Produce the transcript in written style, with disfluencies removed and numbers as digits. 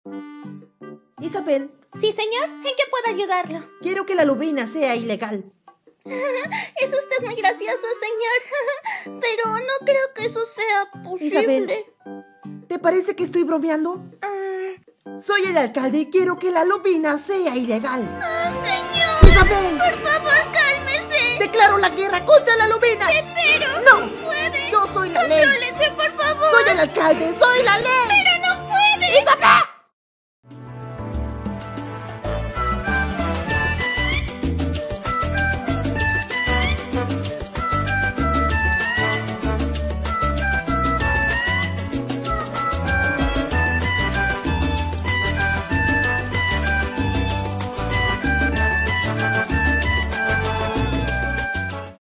Isabel, Sí, señor. ¿En qué puedo ayudarlo? quiero que la lubina sea ilegal. Es usted muy gracioso, señor. Pero no creo que eso sea posible. Isabel, ¿te parece que estoy bromeando? Soy el alcalde y quiero que la lubina sea ilegal. Señor, Isabel, por favor, cálmese. declaro la guerra contra la lubina. Pero No, puede. yo soy la ley. Contrólese, por favor. Soy el alcalde, soy la ley. Pero no puede. Isabel.